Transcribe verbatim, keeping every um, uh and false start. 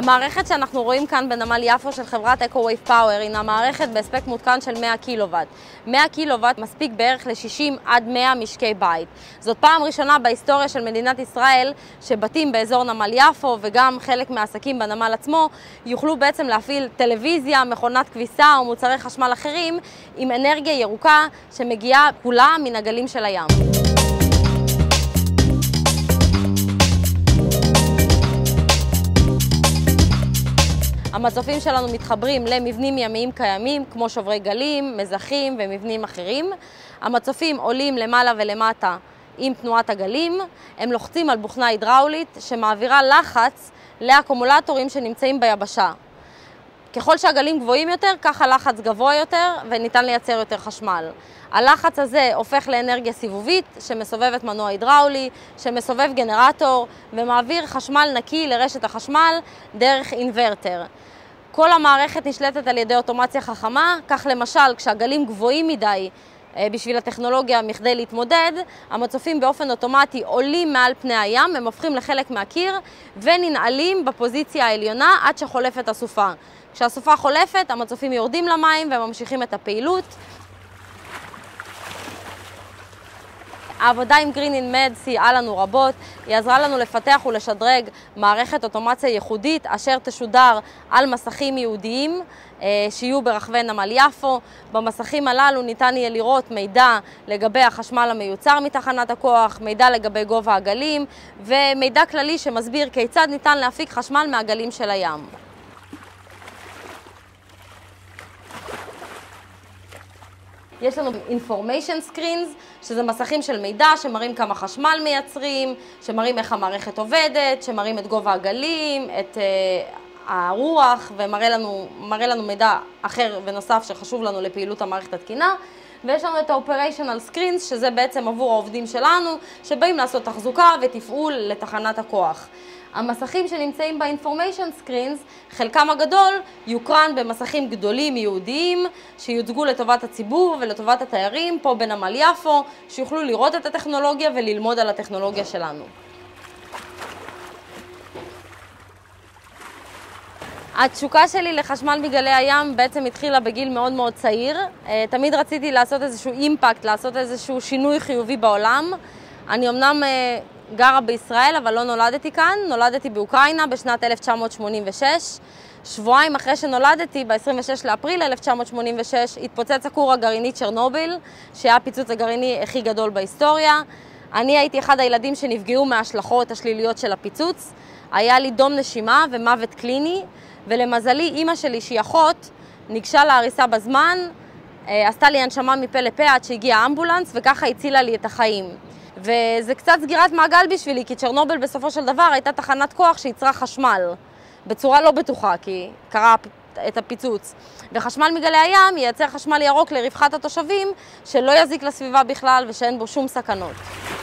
המערכת שאנחנו רואים כאן בנמל יפו של חברת אקו-וייב פאוור הינה מערכת בהספק מותקן של מאה קילוואט. מאה קילוואט מספיק בערך ל-שישים עד מאה משקי בית. זאת פעם ראשונה בהיסטוריה של מדינת ישראל שבתים באזור נמל יפו וגם חלק מהעסקים בנמל עצמו יוכלו בעצם להפעיל טלוויזיה, מכונת כביסה או מוצרי חשמל אחרים עם אנרגיה ירוקה שמגיעה כולה מן הגלים של הים. המצופים שלנו מתחברים למבנים ימיים קיימים כמו שוברי גלים, מזחים ומבנים אחרים. המצופים עולים למעלה ולמטה עם תנועת הגלים. הם לוחצים על בוכנה הידראולית שמעבירה לחץ לאקומולטורים שנמצאים ביבשה. ככל שהגלים גבוהים יותר, כך הלחץ גבוה יותר וניתן לייצר יותר חשמל. הלחץ הזה הופך לאנרגיה סיבובית שמסובבת מנוע הידראולי, שמסובב גנרטור ומעביר חשמל נקי לרשת החשמל דרך אינברטר. כל המערכת נשלטת על ידי אוטומציה חכמה, כך למשל כשהגלים גבוהים מדי בשביל הטכנולוגיה מכדי להתמודד, המצופים באופן אוטומטי עולים מעל פני הים, הם הופכים לחלק מהקיר וננעלים בפוזיציה העליונה עד שחולפת הסופה. כשהסופה חולפת, המצופים יורדים למים וממשיכים את הפעילות. העבודה עם GREENinMED סייעה לנו רבות, היא עזרה לנו לפתח ולשדרג מערכת אוטומציה ייחודית אשר תשודר על מסכים ייעודיים שיהיו ברחבי נמל יפו. במסכים הללו ניתן יהיה לראות מידע לגבי החשמל המיוצר מתחנת הכוח, מידע לגבי גובה הגלים ומידע כללי שמסביר כיצד ניתן להפיק חשמל מהגלים של הים. יש לנו information screens, שזה מסכים של מידע שמראים כמה חשמל מייצרים, שמראים איך המערכת עובדת, שמראים את גובה הגלים, את uh, הרוח, ומראה לנו, מראה לנו מידע אחר ונוסף שחשוב לנו לפעילות המערכת התקינה. ויש לנו את ה-operational screens, שזה בעצם עבור העובדים שלנו, שבאים לעשות תחזוקה ותפעול לתחנת הכוח. המסכים שנמצאים ב-information screens, חלקם הגדול יוקרן במסכים גדולים ייעודיים שיוצגו לטובת הציבור ולטובת התיירים פה בנמל יפו, שיוכלו לראות את הטכנולוגיה וללמוד על הטכנולוגיה שלנו. התשוקה שלי לחשמל מגלי הים בעצם התחילה בגיל מאוד מאוד צעיר. תמיד רציתי לעשות איזשהו אימפקט, לעשות איזשהו שינוי חיובי בעולם. אני אמנם גרה בישראל, אבל לא נולדתי כאן. נולדתי באוקראינה בשנת אלף תשע מאות שמונים ושש. שבועיים אחרי שנולדתי, ב-עשרים ושש לאפריל אלף תשע מאות שמונים ושש, התפוצץ הכור הגרעיני צ'רנוביל, שהיה הפיצוץ הגרעיני הכי גדול בהיסטוריה. אני הייתי אחד הילדים שנפגעו מההשלכות השליליות של הפיצוץ. היה לי דום נשימה ומוות קליני, ולמזלי, אמא שלי שהיא אחות, ניגשה להריסה בזמן, עשתה לי הנשמה מפה לפה עד שהגיע אמבולנס, וככה הצילה לי את החיים. וזה קצת סגירת מעגל בשבילי, כי צ'רנוביל בסופו של דבר הייתה תחנת כוח שיצרה חשמל, בצורה לא בטוחה, כי קרה את הפיצוץ. וחשמל מגלי הים ייצר חשמל ירוק לרווחת התושבים, שלא יזיק לסביבה בכלל ושאין בו שום סכנות.